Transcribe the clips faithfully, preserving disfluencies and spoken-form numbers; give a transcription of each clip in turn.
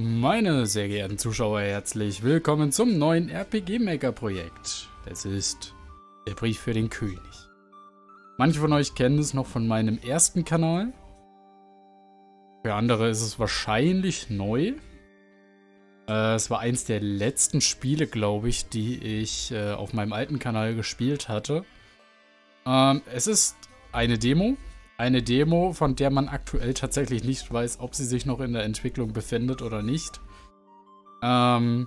Meine sehr geehrten Zuschauer, herzlich willkommen zum neuen R P G Maker Projekt. Es ist der Brief für den König. Manche von euch kennen es noch von meinem ersten Kanal. Für andere ist es wahrscheinlich neu. Äh, es war eins der letzten Spiele, glaube ich, die ich äh, auf meinem alten Kanal gespielt hatte. Ähm, es ist eine Demo. Eine Demo, von der man aktuell tatsächlich nicht weiß, ob sie sich noch in der Entwicklung befindet oder nicht. Ähm,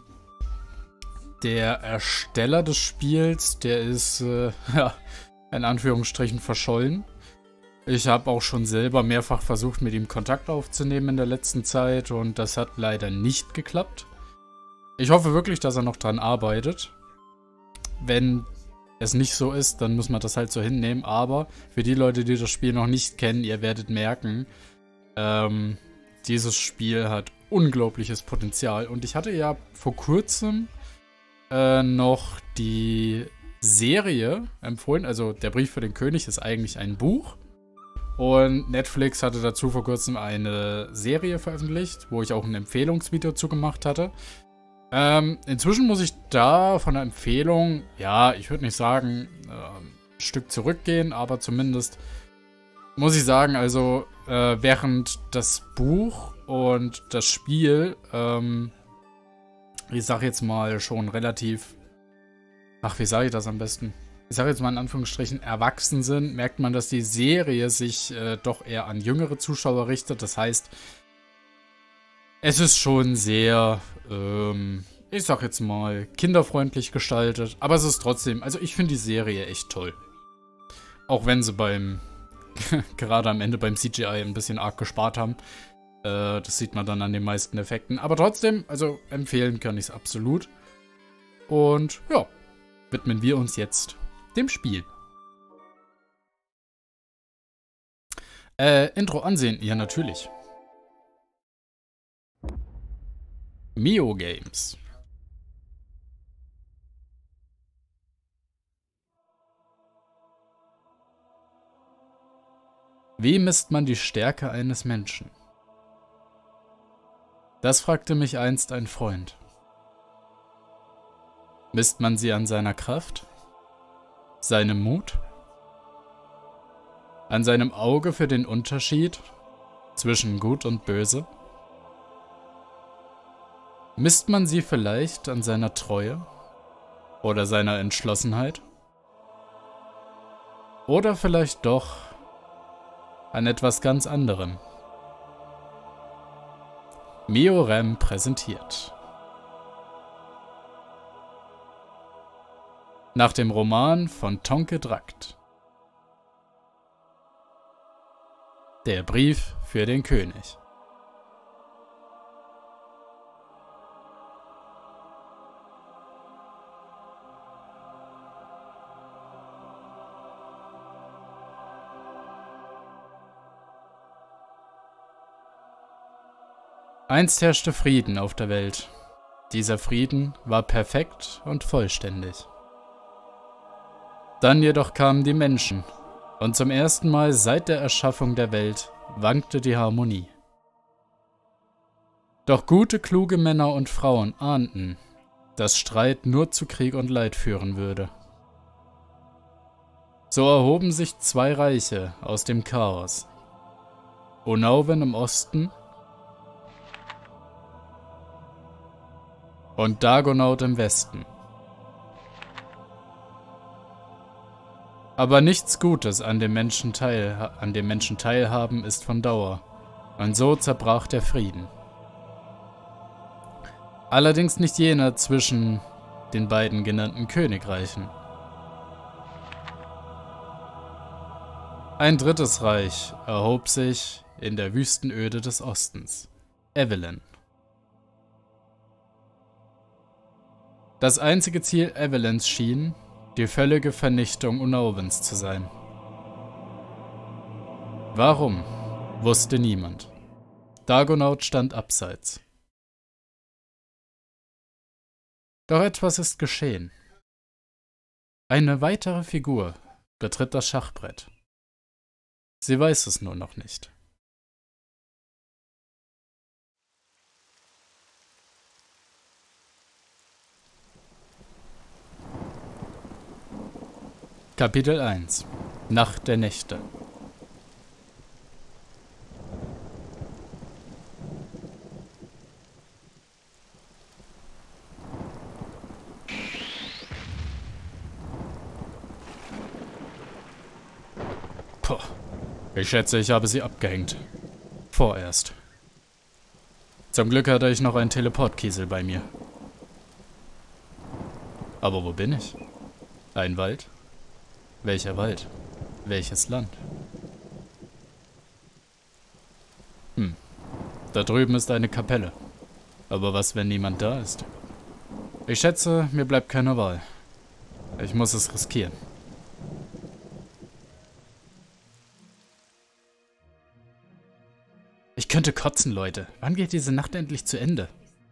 der Ersteller des Spiels, der ist, äh, ja, in Anführungsstrichen verschollen. Ich habe auch schon selber mehrfach versucht, mit ihm Kontakt aufzunehmen in der letzten Zeit und das hat leider nicht geklappt. Ich hoffe wirklich, dass er noch dran arbeitet. Wenn es nicht so ist, dann muss man das halt so hinnehmen. Aber für die Leute, die das Spiel noch nicht kennen, ihr werdet merken, ähm, dieses Spiel hat unglaubliches Potenzial. Und ich hatte ja vor kurzem äh, noch die Serie empfohlen. Also der Brief für den König ist eigentlich ein Buch. Und Netflix hatte dazu vor kurzem eine Serie veröffentlicht, wo ich auch ein Empfehlungsvideo zugemacht hatte. Ähm, inzwischen muss ich da von der Empfehlung, ja, ich würde nicht sagen, äh, ein Stück zurückgehen, aber zumindest muss ich sagen, also äh, während das Buch und das Spiel, ähm, ich sag jetzt mal schon relativ, ach, wie sage ich das am besten? Ich sage jetzt mal in Anführungsstrichen erwachsen sind, merkt man, dass die Serie sich äh, doch eher an jüngere Zuschauer richtet. Das heißt, es ist schon sehr, ähm, ich sag jetzt mal, kinderfreundlich gestaltet. Aber es ist trotzdem, also ich finde die Serie echt toll. Auch wenn sie beim, gerade am Ende beim C G I ein bisschen arg gespart haben. Äh, das sieht man dann an den meisten Effekten. Aber trotzdem, also empfehlen kann ich es absolut. Und ja, widmen wir uns jetzt dem Spiel. Äh, Intro ansehen, ja natürlich. Mio Games. Wie misst man die Stärke eines Menschen? Das fragte mich einst ein Freund. Misst man sie an seiner Kraft? Seinem Mut? An seinem Auge für den Unterschied zwischen Gut und Böse? Misst man sie vielleicht an seiner Treue oder seiner Entschlossenheit? Oder vielleicht doch an etwas ganz anderem? Miorem präsentiert. Nach dem Roman von Tonke Drakt. Der Brief für den König. Einst herrschte Frieden auf der Welt. Dieser Frieden war perfekt und vollständig. Dann jedoch kamen die Menschen, und zum ersten Mal seit der Erschaffung der Welt wankte die Harmonie. Doch gute, kluge Männer und Frauen ahnten, dass Streit nur zu Krieg und Leid führen würde. So erhoben sich zwei Reiche aus dem Chaos. Unauven im Osten und Dagonaut im Westen. Aber nichts Gutes an dem Menschen teil, an dem Menschen teilhaben ist von Dauer, und so zerbrach der Frieden. Allerdings nicht jener zwischen den beiden genannten Königreichen. Ein drittes Reich erhob sich in der Wüstenöde des Ostens, Evelyn. Das einzige Ziel Evelyns schien, die völlige Vernichtung Unauvens zu sein. Warum, wusste niemand. Dagonaut stand abseits. Doch etwas ist geschehen. Eine weitere Figur betritt das Schachbrett. Sie weiß es nur noch nicht. Kapitel eins. Nacht der Nächte. Puh. Ich schätze, ich habe sie abgehängt. Vorerst. Zum Glück hatte ich noch einen Teleportkiesel bei mir. Aber wo bin ich? Ein Wald? Welcher Wald? Welches Land? Hm. Da drüben ist eine Kapelle. Aber was, wenn niemand da ist? Ich schätze, mir bleibt keine Wahl. Ich muss es riskieren. Ich könnte kotzen, Leute. Wann geht diese Nacht endlich zu Ende?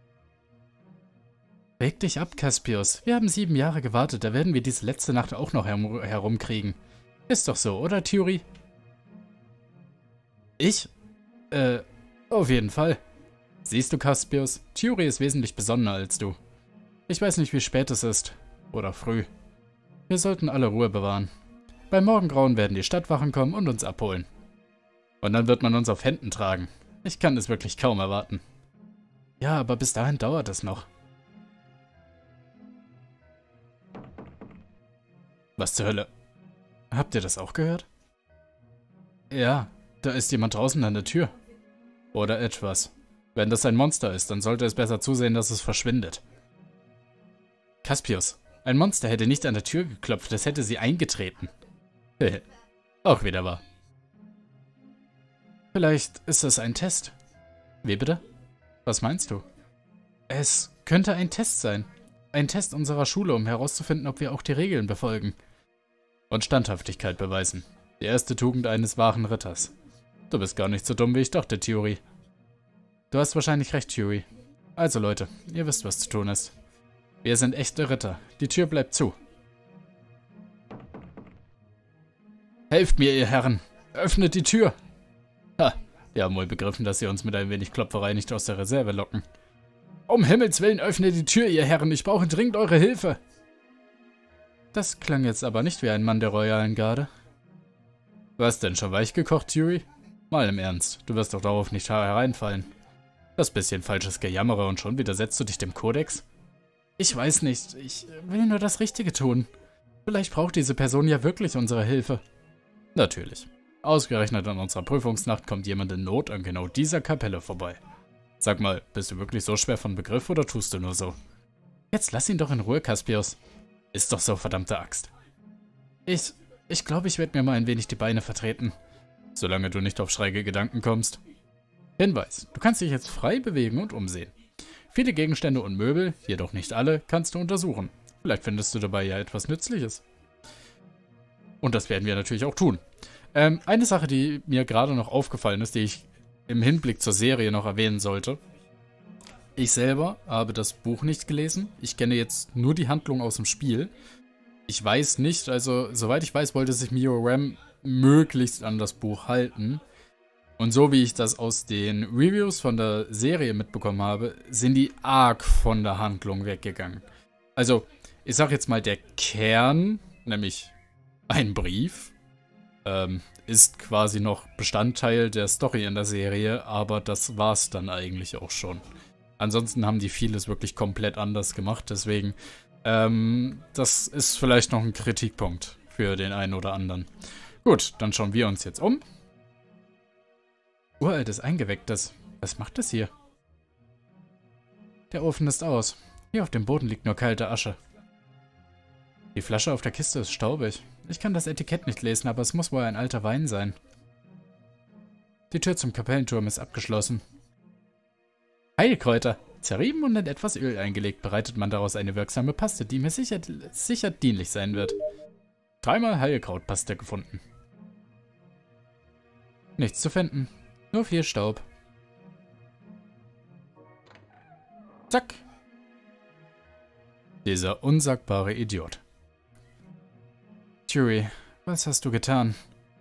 Reg dich ab, Caspios. Wir haben sieben Jahre gewartet. Da werden wir diese letzte Nacht auch noch herum herumkriegen. Ist doch so, oder, Thuri? Ich? Äh, auf jeden Fall. Siehst du, Caspios? Thuri ist wesentlich besonnener als du. Ich weiß nicht, wie spät es ist. Oder früh. Wir sollten alle Ruhe bewahren. Beim Morgengrauen werden die Stadtwachen kommen und uns abholen. Und dann wird man uns auf Händen tragen. Ich kann es wirklich kaum erwarten. Ja, aber bis dahin dauert es noch. Was zur Hölle? Habt ihr das auch gehört? Ja, da ist jemand draußen an der Tür. Oder etwas. Wenn das ein Monster ist, dann sollte es besser zusehen, dass es verschwindet. Caspios, ein Monster hätte nicht an der Tür geklopft, es hätte sie eingetreten. Auch wieder wahr. Vielleicht ist es ein Test. Wie bitte? Was meinst du? Es könnte ein Test sein. Ein Test unserer Schule, um herauszufinden, ob wir auch die Regeln befolgen. Und Standhaftigkeit beweisen. Die erste Tugend eines wahren Ritters. Du bist gar nicht so dumm, wie ich dachte, Thuri. Du hast wahrscheinlich recht, Thuri. Also Leute, ihr wisst, was zu tun ist. Wir sind echte Ritter. Die Tür bleibt zu. Helft mir, ihr Herren! Öffnet die Tür! Ha, wir haben wohl begriffen, dass sie uns mit ein wenig Klopferei nicht aus der Reserve locken. Um Himmels Willen, öffnet die Tür, ihr Herren, ich brauche dringend eure Hilfe. Das klang jetzt aber nicht wie ein Mann der royalen Garde. Was denn, schon weich gekocht, Thuri? Mal im Ernst, du wirst doch darauf nicht hereinfallen. Das bisschen falsches Gejammere und schon widersetzt du dich dem Kodex? Ich weiß nicht, ich will nur das Richtige tun. Vielleicht braucht diese Person ja wirklich unsere Hilfe. Natürlich. Ausgerechnet an unserer Prüfungsnacht kommt jemand in Not an genau dieser Kapelle vorbei. Sag mal, bist du wirklich so schwer von Begriff oder tust du nur so? Jetzt lass ihn doch in Ruhe, Caspios. Ist doch so, verdammte Axt. Ich, ich glaube, ich werde mir mal ein wenig die Beine vertreten. Solange du nicht auf schräge Gedanken kommst. Hinweis, du kannst dich jetzt frei bewegen und umsehen. Viele Gegenstände und Möbel, jedoch nicht alle, kannst du untersuchen. Vielleicht findest du dabei ja etwas Nützliches. Und das werden wir natürlich auch tun. Ähm, eine Sache, die mir gerade noch aufgefallen ist, die ich im Hinblick zur Serie noch erwähnen sollte. Ich selber habe das Buch nicht gelesen. Ich kenne jetzt nur die Handlung aus dem Spiel. Ich weiß nicht, also soweit ich weiß, wollte sich MioRam möglichst an das Buch halten. Und so wie ich das aus den Reviews von der Serie mitbekommen habe, sind die arg von der Handlung weggegangen. Also, ich sag jetzt mal, der Kern, nämlich ein Brief, ähm, ist quasi noch Bestandteil der Story in der Serie, aber das war's dann eigentlich auch schon. Ansonsten haben die vieles wirklich komplett anders gemacht, deswegen, ähm, das ist vielleicht noch ein Kritikpunkt für den einen oder anderen. Gut, dann schauen wir uns jetzt um. Uraltes Eingewecktes. Was macht das hier? Der Ofen ist aus. Hier auf dem Boden liegt nur kalte Asche. Die Flasche auf der Kiste ist staubig. Ich kann das Etikett nicht lesen, aber es muss wohl ein alter Wein sein. Die Tür zum Kapellenturm ist abgeschlossen. Heilkräuter. Zerrieben und in etwas Öl eingelegt, bereitet man daraus eine wirksame Paste, die mir sicher, sicher dienlich sein wird. Dreimal Heilkrautpaste gefunden. Nichts zu finden. Nur viel Staub. Zack. Dieser unsagbare Idiot. Thuri, was hast du getan?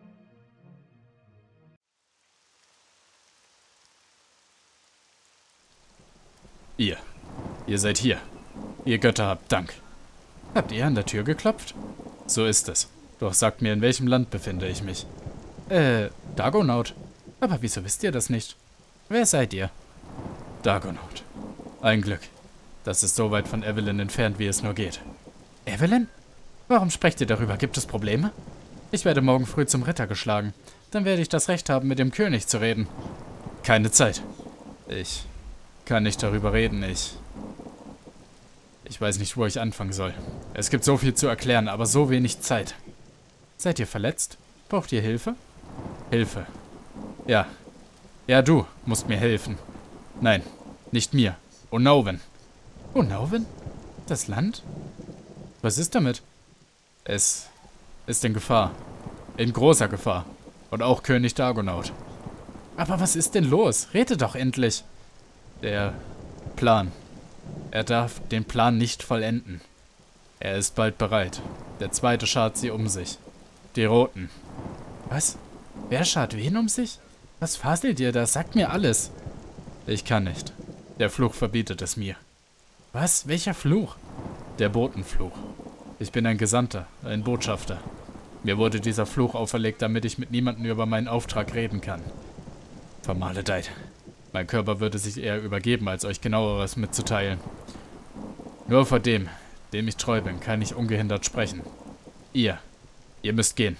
Ihr. Ihr seid hier. Ihr Götter habt Dank. Habt ihr an der Tür geklopft? So ist es. Doch sagt mir, in welchem Land befinde ich mich. Äh, Dagonaut. Aber wieso wisst ihr das nicht? Wer seid ihr? Dagonaut. Ein Glück. Das ist so weit von Evelyn entfernt, wie es nur geht. Evelyn? Warum sprecht ihr darüber? Gibt es Probleme? Ich werde morgen früh zum Ritter geschlagen. Dann werde ich das Recht haben, mit dem König zu reden. Keine Zeit. Ich kann nicht darüber reden, ich... Ich weiß nicht, wo ich anfangen soll. Es gibt so viel zu erklären, aber so wenig Zeit. Seid ihr verletzt? Braucht ihr Hilfe? Hilfe. Ja. Ja, du musst mir helfen. Nein, nicht mir. Unauwen. Unauwen? Das Land? Was ist damit? Es ist in Gefahr. In großer Gefahr. Und auch König Dagonaut. Aber was ist denn los? Rede doch endlich. Der Plan. Er darf den Plan nicht vollenden. Er ist bald bereit. Der zweite schart sie um sich. Die Roten. Was? Wer schart wen um sich? Was faselt ihr da? Sagt mir alles. Ich kann nicht. Der Fluch verbietet es mir. Was? Welcher Fluch? Der Botenfluch. Ich bin ein Gesandter, ein Botschafter. Mir wurde dieser Fluch auferlegt, damit ich mit niemandem über meinen Auftrag reden kann. Vermaledeit. Mein Körper würde sich eher übergeben, als euch genaueres mitzuteilen. Nur vor dem, dem ich treu bin, kann ich ungehindert sprechen. Ihr. Ihr müsst gehen.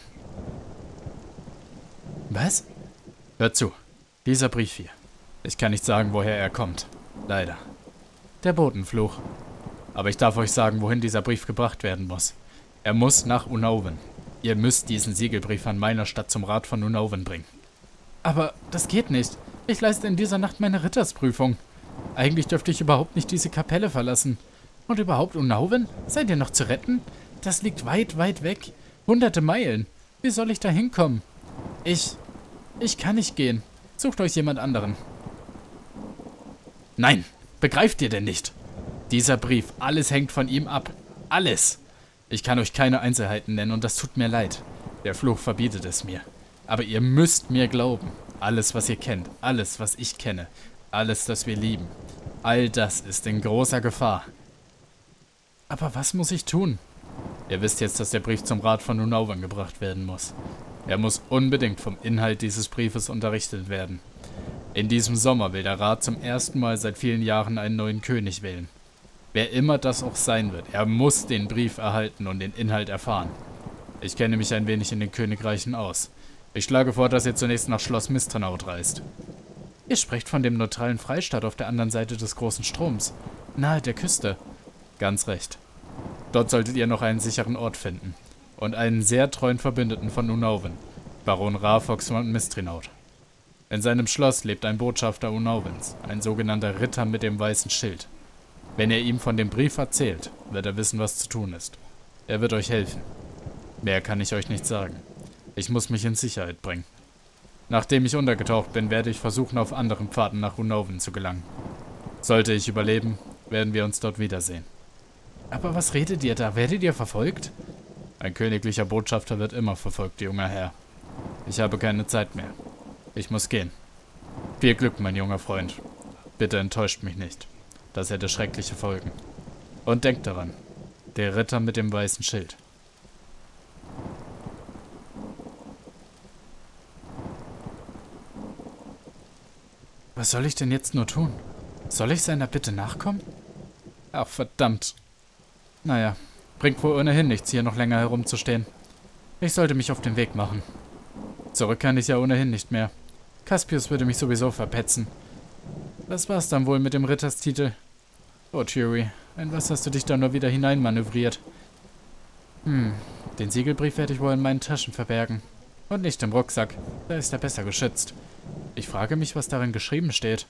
Was? Hört zu. Dieser Brief hier. Ich kann nicht sagen, woher er kommt. Leider. Der Botenfluch. Aber ich darf euch sagen, wohin dieser Brief gebracht werden muss. Er muss nach Unauwen. Ihr müsst diesen Siegelbrief an meiner Stadt zum Rat von Unauwen bringen. Aber das geht nicht. Ich leiste in dieser Nacht meine Rittersprüfung. Eigentlich dürfte ich überhaupt nicht diese Kapelle verlassen. Und überhaupt Unauwen? Seid ihr noch zu retten? Das liegt weit, weit weg. Hunderte Meilen. Wie soll ich da hinkommen? Ich... Ich kann nicht gehen. Sucht euch jemand anderen. Nein, begreift ihr denn nicht? Dieser Brief, alles hängt von ihm ab. Alles. Ich kann euch keine Einzelheiten nennen und das tut mir leid. Der Fluch verbietet es mir. Aber ihr müsst mir glauben. Alles, was ihr kennt, alles, was ich kenne, alles, das wir lieben, all das ist in großer Gefahr. Aber was muss ich tun? Ihr wisst jetzt, dass der Brief zum Rat von Unauwen gebracht werden muss. Er muss unbedingt vom Inhalt dieses Briefes unterrichtet werden. In diesem Sommer will der Rat zum ersten Mal seit vielen Jahren einen neuen König wählen. Wer immer das auch sein wird, er muss den Brief erhalten und den Inhalt erfahren. Ich kenne mich ein wenig in den Königreichen aus. Ich schlage vor, dass ihr zunächst nach Schloss Mistranaut reist. Ihr sprecht von dem neutralen Freistaat auf der anderen Seite des großen Stroms, nahe der Küste. Ganz recht. Dort solltet ihr noch einen sicheren Ort finden. Und einen sehr treuen Verbündeten von Unauwen, Baron Rafox von Mistrinaut. In seinem Schloss lebt ein Botschafter Unauwens, ein sogenannter Ritter mit dem weißen Schild. Wenn ihr ihm von dem Brief erzählt, wird er wissen, was zu tun ist. Er wird euch helfen. Mehr kann ich euch nicht sagen. Ich muss mich in Sicherheit bringen. Nachdem ich untergetaucht bin, werde ich versuchen, auf anderen Pfaden nach Unauwen zu gelangen. Sollte ich überleben, werden wir uns dort wiedersehen. Aber was redet ihr da? Werdet ihr verfolgt? Ein königlicher Botschafter wird immer verfolgt, junger Herr. Ich habe keine Zeit mehr. Ich muss gehen. Viel Glück, mein junger Freund. Bitte enttäuscht mich nicht. Das hätte schreckliche Folgen. Und denkt daran, der Ritter mit dem weißen Schild. Was soll ich denn jetzt nur tun? Soll ich seiner Bitte nachkommen? Ach, verdammt. Naja, bringt wohl ohnehin nichts, hier noch länger herumzustehen. Ich sollte mich auf den Weg machen. Zurück kann ich ja ohnehin nicht mehr. Caspius würde mich sowieso verpetzen. Das war's dann wohl mit dem Ritterstitel. Oh, Thierry, in was hast du dich da nur wieder hineinmanövriert? Hm, den Siegelbrief werde ich wohl in meinen Taschen verbergen. Und nicht im Rucksack, da ist er besser geschützt. Ich frage mich, was darin geschrieben steht.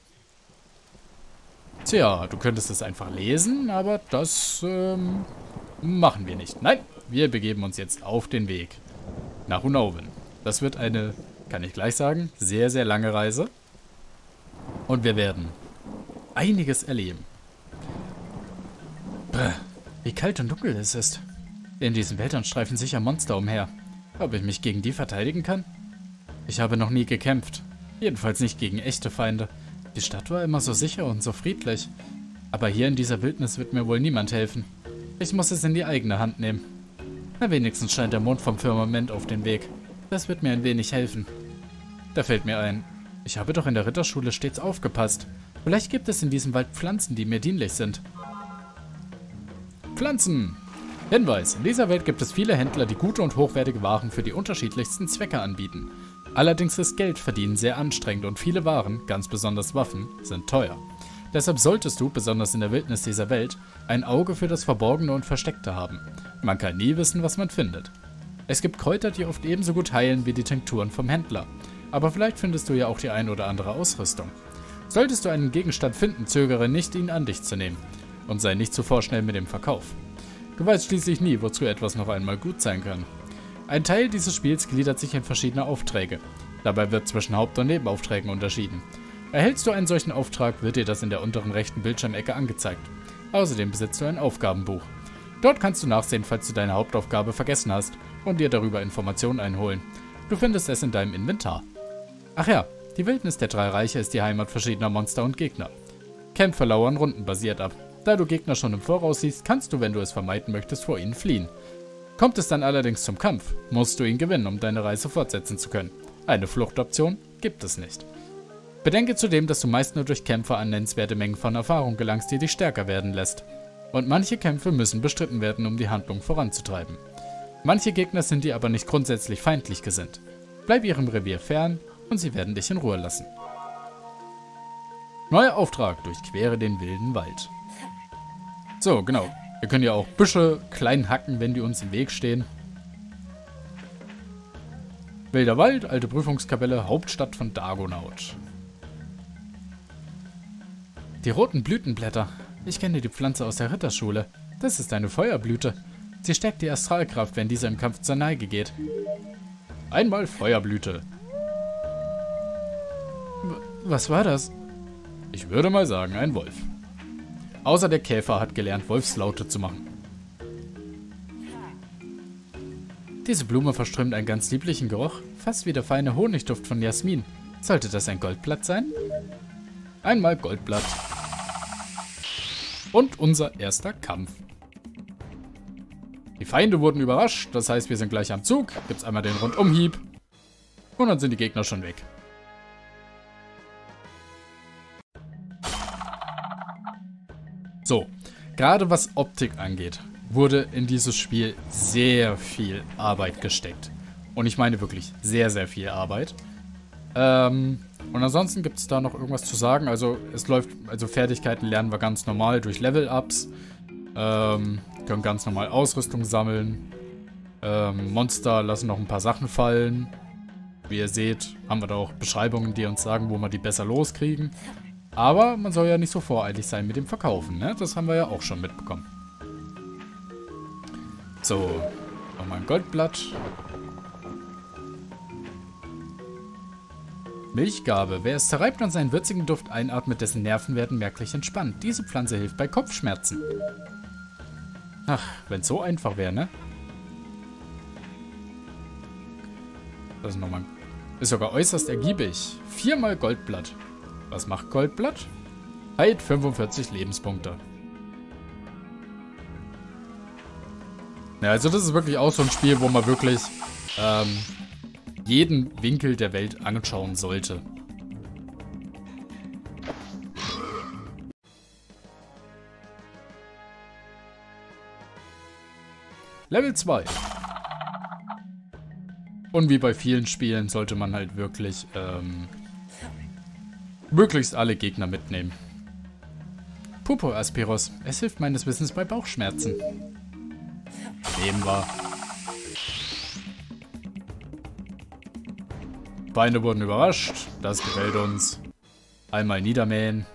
Tja, du könntest es einfach lesen, aber das ähm, machen wir nicht. Nein, wir begeben uns jetzt auf den Weg nach Unauwen. Das wird eine, kann ich gleich sagen, sehr, sehr lange Reise. Und wir werden einiges erleben. Brr, wie kalt und dunkel es ist. In diesen Wäldern streifen sicher Monster umher. Ob ich mich gegen die verteidigen kann? Ich habe noch nie gekämpft. Jedenfalls nicht gegen echte Feinde. Die Stadt war immer so sicher und so friedlich. Aber hier in dieser Wildnis wird mir wohl niemand helfen. Ich muss es in die eigene Hand nehmen. Na, wenigstens scheint der Mond vom Firmament auf den Weg. Das wird mir ein wenig helfen. Da fällt mir ein, ich habe doch in der Ritterschule stets aufgepasst. Vielleicht gibt es in diesem Wald Pflanzen, die mir dienlich sind. Pflanzen! Hinweis, in dieser Welt gibt es viele Händler, die gute und hochwertige Waren für die unterschiedlichsten Zwecke anbieten. Allerdings ist Geldverdienen sehr anstrengend und viele Waren, ganz besonders Waffen, sind teuer. Deshalb solltest du, besonders in der Wildnis dieser Welt, ein Auge für das Verborgene und Versteckte haben. Man kann nie wissen, was man findet. Es gibt Kräuter, die oft ebenso gut heilen wie die Tinkturen vom Händler. Aber vielleicht findest du ja auch die ein oder andere Ausrüstung. Solltest du einen Gegenstand finden, zögere nicht, ihn an dich zu nehmen. Und sei nicht zu vorschnell mit dem Verkauf. Du weißt schließlich nie, wozu etwas noch einmal gut sein kann. Ein Teil dieses Spiels gliedert sich in verschiedene Aufträge. Dabei wird zwischen Haupt- und Nebenaufträgen unterschieden. Erhältst du einen solchen Auftrag, wird dir das in der unteren rechten Bildschirmecke angezeigt. Außerdem besitzt du ein Aufgabenbuch. Dort kannst du nachsehen, falls du deine Hauptaufgabe vergessen hast und dir darüber Informationen einholen. Du findest es in deinem Inventar. Ach ja, die Wildnis der drei Reiche ist die Heimat verschiedener Monster und Gegner. Kämpfe lauern rundenbasiert ab. Da du Gegner schon im Voraus siehst, kannst du, wenn du es vermeiden möchtest, vor ihnen fliehen. Kommt es dann allerdings zum Kampf, musst du ihn gewinnen, um deine Reise fortsetzen zu können. Eine Fluchtoption gibt es nicht. Bedenke zudem, dass du meist nur durch Kämpfe an nennenswerte Mengen von Erfahrung gelangst, die dich stärker werden lässt. Und manche Kämpfe müssen bestritten werden, um die Handlung voranzutreiben. Manche Gegner sind dir aber nicht grundsätzlich feindlich gesinnt. Bleib ihrem Revier fern und sie werden dich in Ruhe lassen. Neuer Auftrag: Durchquere den wilden Wald. So, genau. Wir können ja auch Büsche klein hacken, wenn die uns im Weg stehen. Wilder Wald, alte Prüfungskapelle, Hauptstadt von Dagonaut. Die roten Blütenblätter. Ich kenne die Pflanze aus der Ritterschule. Das ist eine Feuerblüte. Sie stärkt die Astralkraft, wenn diese im Kampf zur Neige geht. Einmal Feuerblüte. Was war das? Ich würde mal sagen, ein Wolf. Außer der Käfer hat gelernt, Wolfslaute zu machen. Diese Blume verströmt einen ganz lieblichen Geruch, fast wie der feine Honigduft von Jasmin. Sollte das ein Goldblatt sein? Einmal Goldblatt. Und unser erster Kampf. Die Feinde wurden überrascht, das heißt, wir sind gleich am Zug. Gibt's einmal den Rundumhieb. Und dann sind die Gegner schon weg. So, gerade was Optik angeht, wurde in dieses Spiel sehr viel Arbeit gesteckt. Und ich meine wirklich sehr, sehr viel Arbeit. Ähm, und ansonsten gibt es da noch irgendwas zu sagen. Also es läuft, also Fertigkeiten lernen wir ganz normal durch Level-Ups. Ähm, können ganz normal Ausrüstung sammeln. Ähm, Monster lassen noch ein paar Sachen fallen. Wie ihr seht, haben wir da auch Beschreibungen, die uns sagen, wo wir die besser loskriegen. Aber man soll ja nicht so voreilig sein mit dem Verkaufen, ne? Das haben wir ja auch schon mitbekommen. So, nochmal ein Goldblatt. Milchgabe. Wer es zerreibt und seinen würzigen Duft einatmet, dessen Nerven werden merklich entspannt. Diese Pflanze hilft bei Kopfschmerzen. Ach, wenn es so einfach wäre, ne? Das ist nochmal... Ist sogar äußerst ergiebig. Viermal Goldblatt. Was macht Goldblatt? Heilt fünfundvierzig Lebenspunkte. Ja, also das ist wirklich auch so ein Spiel, wo man wirklich ähm, jeden Winkel der Welt anschauen sollte. Level zwei. Und wie bei vielen Spielen sollte man halt wirklich ähm, möglichst alle Gegner mitnehmen. Pupo Aspiros. Es hilft meines Wissens bei Bauchschmerzen. Nehmen wir. Beine wurden überrascht. Das gefällt uns. Einmal niedermähen.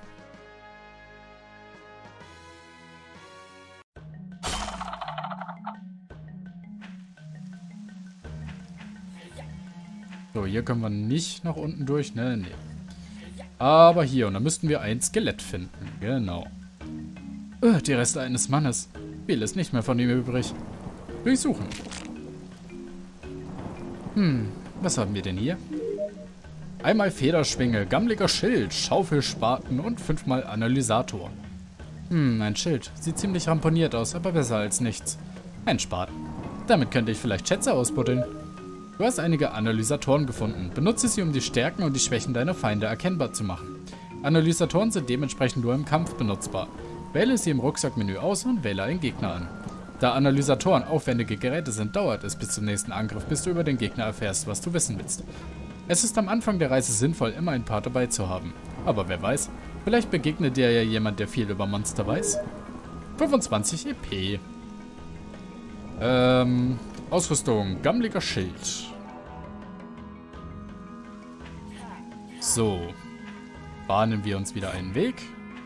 So, hier können wir nicht nach unten durch, ne? Nee. Aber hier, und da müssten wir ein Skelett finden. Genau. Öh, die Reste eines Mannes. Viel ist nicht mehr von ihm übrig. Durchsuchen. Hm, was haben wir denn hier? Einmal Federschwinge, gammeliger Schild, Schaufelspaten und fünfmal Analysator. Hm, ein Schild. Sieht ziemlich ramponiert aus, aber besser als nichts. Ein Spaten. Damit könnte ich vielleicht Schätze ausbuddeln. Du hast einige Analysatoren gefunden. Benutze sie, um die Stärken und die Schwächen deiner Feinde erkennbar zu machen. Analysatoren sind dementsprechend nur im Kampf benutzbar. Wähle sie im Rucksackmenü aus und wähle einen Gegner an. Da Analysatoren aufwendige Geräte sind, dauert es bis zum nächsten Angriff, bis du über den Gegner erfährst, was du wissen willst. Es ist am Anfang der Reise sinnvoll, immer ein paar dabei zu haben. Aber wer weiß, vielleicht begegnet dir ja jemand, der viel über Monster weiß. fünfundzwanzig E P. Ähm, Ausrüstung, gammeliger Schild. So. Bahnen wir uns wieder einen Weg.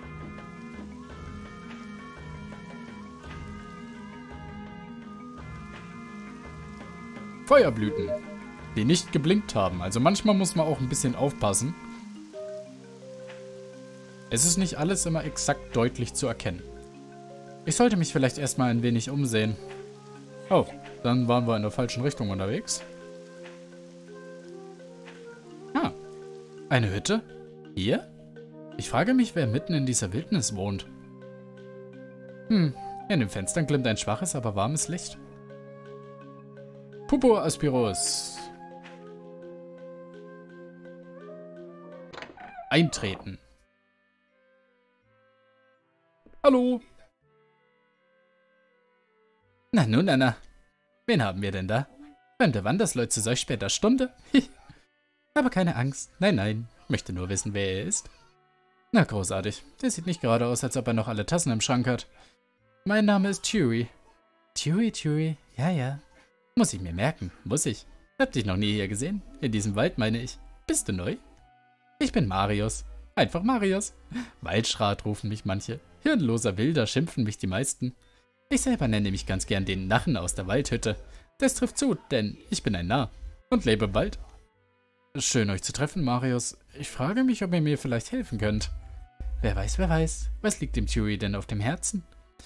Feuerblüten, die nicht geblinkt haben. Also manchmal muss man auch ein bisschen aufpassen. Es ist nicht alles immer exakt deutlich zu erkennen. Ich sollte mich vielleicht erstmal ein wenig umsehen. Oh, dann waren wir in der falschen Richtung unterwegs. Ah, eine Hütte? Hier? Ich frage mich, wer mitten in dieser Wildnis wohnt. Hm, in den Fenstern glimmt ein schwaches, aber warmes Licht. Pupo Aspirus. Eintreten. Hallo. Na nun, Anna. Wen haben wir denn da? Fremde Wandersleute zu solch später Stunde? Aber keine Angst. Nein, nein. Möchte nur wissen, wer er ist. Na, großartig. Der sieht nicht gerade aus, als ob er noch alle Tassen im Schrank hat. Mein Name ist Turi. Turi, Turi. Ja, ja. Muss ich mir merken. Muss ich. Hab dich noch nie hier gesehen. In diesem Wald, meine ich. Bist du neu? Ich bin Marius. Einfach Marius. Waldschrat rufen mich manche. Hirnloser Wilder schimpfen mich die meisten. Ich selber nenne mich ganz gern den Narren aus der Waldhütte. Das trifft zu, denn ich bin ein Narr und lebe im Wald. Schön, euch zu treffen, Marius. Ich frage mich, ob ihr mir vielleicht helfen könnt. Wer weiß, wer weiß. Was liegt dem Turi denn auf dem Herzen?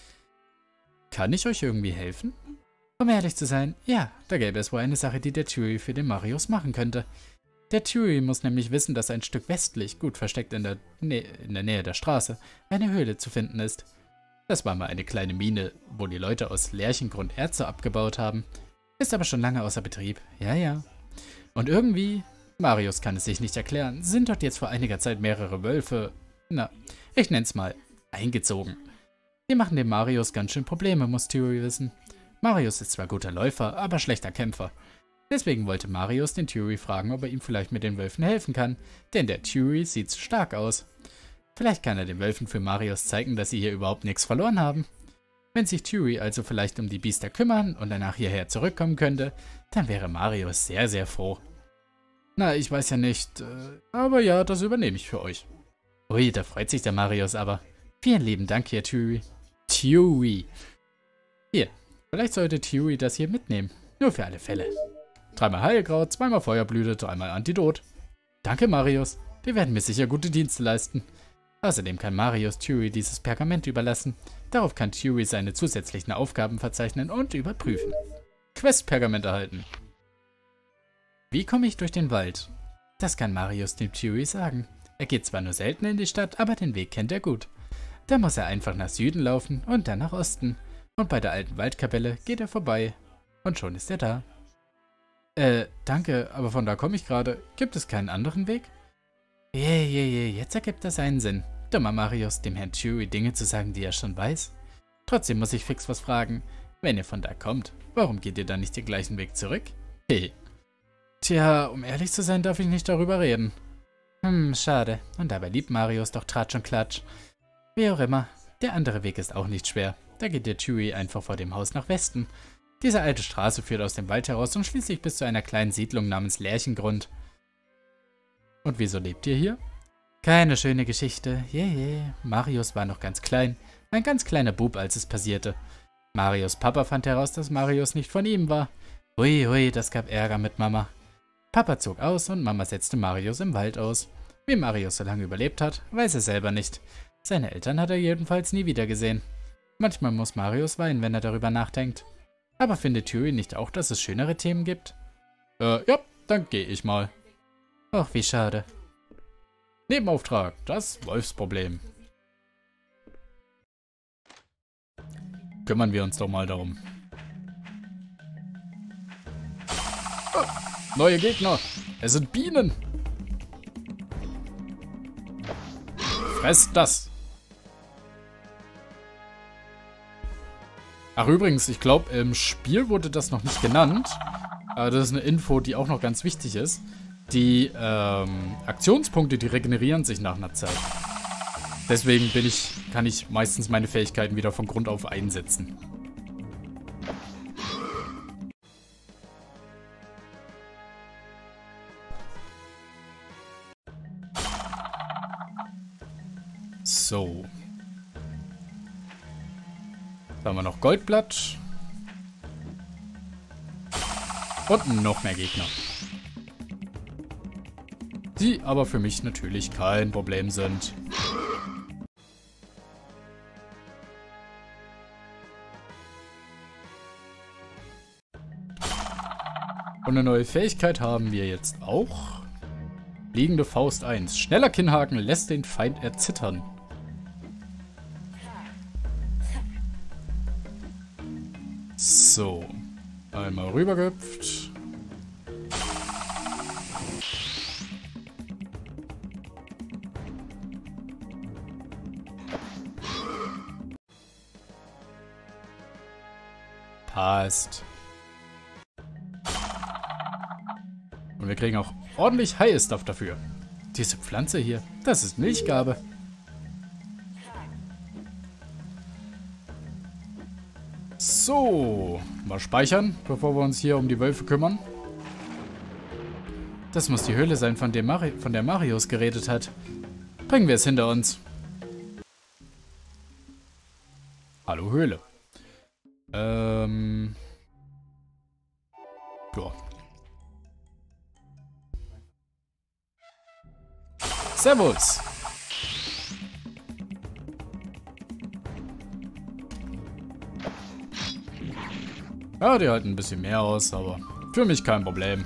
Kann ich euch irgendwie helfen? Um ehrlich zu sein, ja, da gäbe es wohl eine Sache, die der Turi für den Marius machen könnte. Der Turi muss nämlich wissen, dass ein Stück westlich, gut versteckt in der, Nä in der Nähe der Straße, eine Höhle zu finden ist. Das war mal eine kleine Mine, wo die Leute aus Lärchengrund Erze abgebaut haben. Ist aber schon lange außer Betrieb. Ja, ja. Und irgendwie, Marius kann es sich nicht erklären, sind dort jetzt vor einiger Zeit mehrere Wölfe, na, ich nenn's mal, eingezogen. Die machen dem Marius ganz schön Probleme, muss Turi wissen. Marius ist zwar guter Läufer, aber schlechter Kämpfer. Deswegen wollte Marius den Turi fragen, ob er ihm vielleicht mit den Wölfen helfen kann, denn der Turi sieht stark aus. Vielleicht kann er den Wölfen für Marius zeigen, dass sie hier überhaupt nichts verloren haben. Wenn sich Turi also vielleicht um die Biester kümmern und danach hierher zurückkommen könnte, dann wäre Marius sehr, sehr froh. Na, ich weiß ja nicht, aber ja, das übernehme ich für euch. Ui, da freut sich der Marius aber. Vielen lieben Dank hier, Turi. Turi. Hier, vielleicht sollte Turi das hier mitnehmen. Nur für alle Fälle. Dreimal Heilkraut, zweimal Feuerblüte, dreimal Antidot. Danke, Marius. Wir werden mir sicher gute Dienste leisten. Außerdem kann Marius Turi dieses Pergament überlassen. Darauf kann Turi seine zusätzlichen Aufgaben verzeichnen und überprüfen. Quest-Pergament erhalten. Wie komme ich durch den Wald? Das kann Marius dem Turi sagen. Er geht zwar nur selten in die Stadt, aber den Weg kennt er gut. Da muss er einfach nach Süden laufen und dann nach Osten. Und bei der alten Waldkapelle geht er vorbei. Und schon ist er da. Äh, danke, aber von da komme ich gerade. Gibt es keinen anderen Weg? Je, je, je, jetzt ergibt das einen Sinn. Dummer Marius, dem Herrn Turi Dinge zu sagen, die er schon weiß. Trotzdem muss ich fix was fragen. Wenn ihr von da kommt, warum geht ihr dann nicht den gleichen Weg zurück? Hehe. Tja, um ehrlich zu sein, darf ich nicht darüber reden. Hm, schade. Und dabei liebt Marius doch Tratsch und Klatsch. Wie auch immer, der andere Weg ist auch nicht schwer. Da geht der Turi einfach vor dem Haus nach Westen. Diese alte Straße führt aus dem Wald heraus und schließlich bis zu einer kleinen Siedlung namens Lärchengrund. Und wieso lebt ihr hier? Keine schöne Geschichte. Je, je. Marius war noch ganz klein. Ein ganz kleiner Bub, als es passierte. Marius' Papa fand heraus, dass Marius nicht von ihm war. Hui, hui, das gab Ärger mit Mama. Papa zog aus und Mama setzte Marius im Wald aus. Wie Marius so lange überlebt hat, weiß er selber nicht. Seine Eltern hat er jedenfalls nie wieder gesehen. Manchmal muss Marius weinen, wenn er darüber nachdenkt. Aber findet Turi nicht auch, dass es schönere Themen gibt? Äh, ja, dann gehe ich mal. Och, wie schade. Nebenauftrag, das Wolfsproblem. Kümmern wir uns doch mal darum. Neue Gegner. Es sind Bienen. Fress das. Ach übrigens, ich glaube, im Spiel wurde das noch nicht genannt. Aber das ist eine Info, die auch noch ganz wichtig ist. Die ähm, Aktionspunkte, die regenerieren sich nach einer Zeit. Deswegen bin ich, kann ich meistens meine Fähigkeiten wieder von Grund auf einsetzen. So. Da haben wir noch Goldblatt. Und noch mehr Gegner. Die aber für mich natürlich kein Problem sind. Und eine neue Fähigkeit haben wir jetzt auch. Liegende Faust eins. Schneller Kinnhaken lässt den Feind erzittern. So. Einmal rübergehüpft. Passt. Und wir kriegen auch ordentlich High Stuff dafür. Diese Pflanze hier, das ist Milchgabe. So, mal speichern, bevor wir uns hier um die Wölfe kümmern. Das muss die Höhle sein, von der, Mari von der Marius geredet hat. Bringen wir es hinter uns. Hallo Höhle. Ähm. Ja. Servus. Ja, die halten ein bisschen mehr aus, aber für mich kein Problem.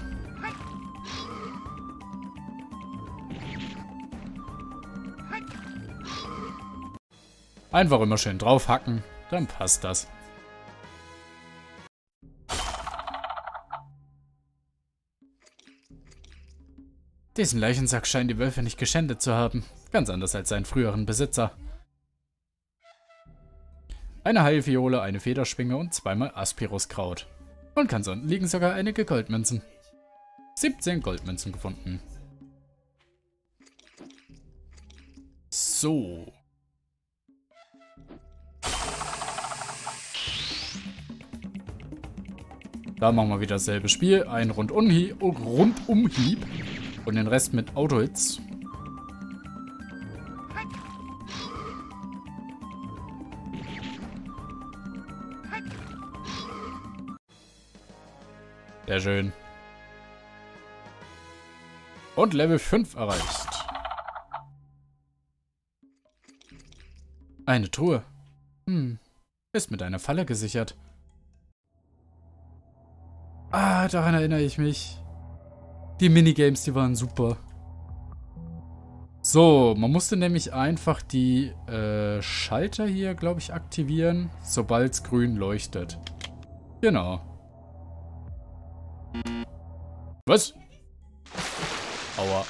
Einfach immer schön draufhacken, dann passt das. Diesen Leichensack scheinen die Wölfe nicht geschändet zu haben. Ganz anders als seinen früheren Besitzer. Eine Heilviole, eine Federschwinge und zweimal Aspiruskraut. Und ganz unten liegen sogar einige Goldmünzen. siebzehn Goldmünzen gefunden. So. Da machen wir wieder dasselbe Spiel. Ein Rundumhieb, Rundumhieb und den Rest mit Autohits. Sehr schön. Und Level fünf erreicht. Eine Truhe. Hm. Ist mit einer Falle gesichert. Ah, daran erinnere ich mich. Die Minigames, die waren super. So, man musste nämlich einfach die äh, Schalter hier, glaube ich, aktivieren, sobald es grün leuchtet. Genau. Was? Aua.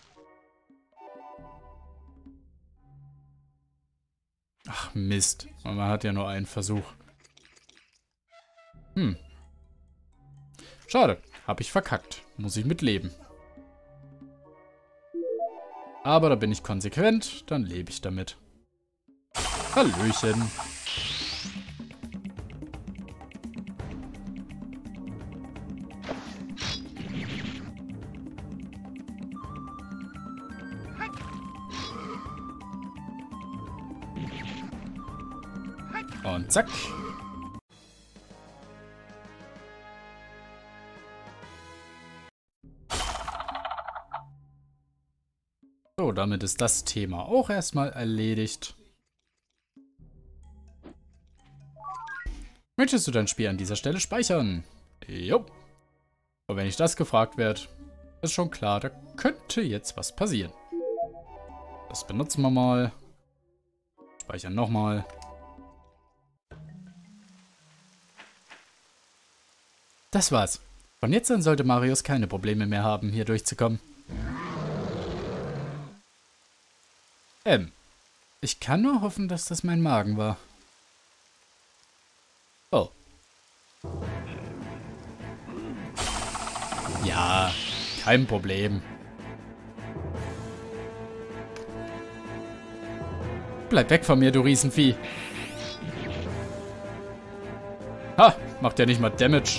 Ach, Mist. Man hat ja nur einen Versuch. Hm. Schade. Hab ich verkackt. Muss ich mit leben. Aber da bin ich konsequent. Dann lebe ich damit. Hallöchen. Und zack. So, damit ist das Thema auch erstmal erledigt. Möchtest du dein Spiel an dieser Stelle speichern? Jo. Und wenn ich das gefragt werde, ist schon klar, da könnte jetzt was passieren. Das benutzen wir mal. Speichern nochmal. Das war's. Von jetzt an sollte Marius keine Probleme mehr haben, hier durchzukommen. Ähm, ich kann nur hoffen, dass das mein Magen war. Oh. Ja, kein Problem. Bleib weg von mir, du Riesenvieh. Ha, macht ja nicht mal Damage.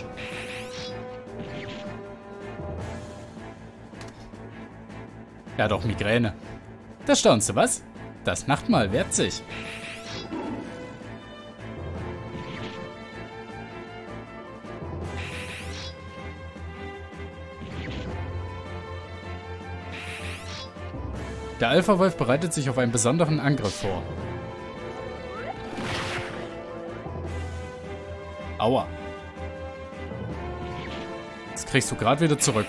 Er hat auch Migräne. Das staunst du, was? Das Nachtmahl wehrt sich. Der Alpha-Wolf bereitet sich auf einen besonderen Angriff vor. Aua. Das kriegst du gerade wieder zurück.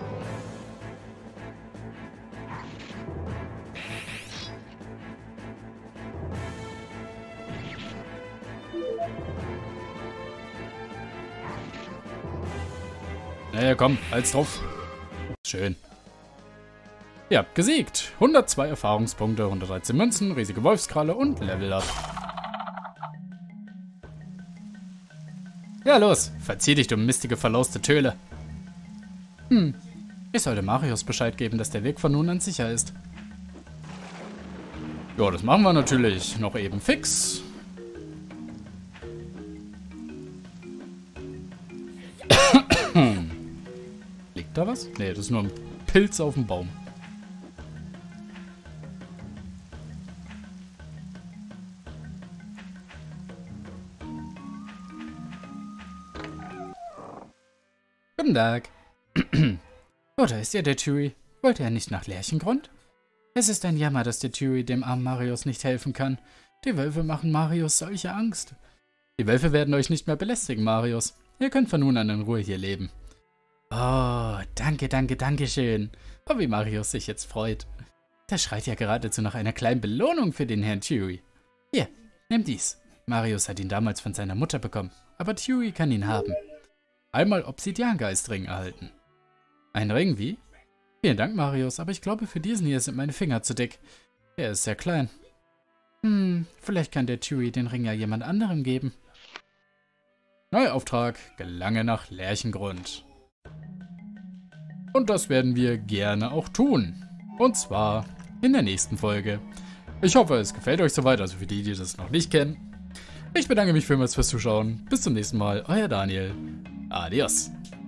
Naja, komm, halt's drauf. Schön. Ihr habt gesiegt. hundertzwei Erfahrungspunkte, hundertdreizehn Münzen, riesige Wolfskralle und Level Up. Ja, los. Verzieh dich, du mistige, verlauste Töle. Hm. Ich sollte Marius Bescheid geben, dass der Weg von nun an sicher ist. Ja, das machen wir natürlich. Noch eben fix. Liegt da was? Nee, das ist nur ein Pilz auf dem Baum. Guten Tag. Oh, da ist ja der Turi. Wollte er nicht nach Lerchengrund? Es ist ein Jammer, dass der Turi dem armen Marius nicht helfen kann. Die Wölfe machen Marius solche Angst. Die Wölfe werden euch nicht mehr belästigen, Marius. Ihr könnt von nun an in Ruhe hier leben. Oh, danke, danke, danke schön. Oh, wie Marius sich jetzt freut. Der schreit ja geradezu nach einer kleinen Belohnung für den Herrn Turi. Hier, nimm dies. Marius hat ihn damals von seiner Mutter bekommen, aber Turi kann ihn haben. Einmal Obsidiangeistring erhalten. Ein Ring, wie? Vielen Dank, Marius, aber ich glaube, für diesen hier sind meine Finger zu dick. Er ist sehr klein. Hm, vielleicht kann der Turi den Ring ja jemand anderem geben. Neuer Auftrag, Gelange nach Lerchengrund. Und das werden wir gerne auch tun. Und zwar in der nächsten Folge. Ich hoffe, es gefällt euch soweit, also für die, die das noch nicht kennen. Ich bedanke mich vielmals fürs Zuschauen. Bis zum nächsten Mal, euer Daniel. Adios.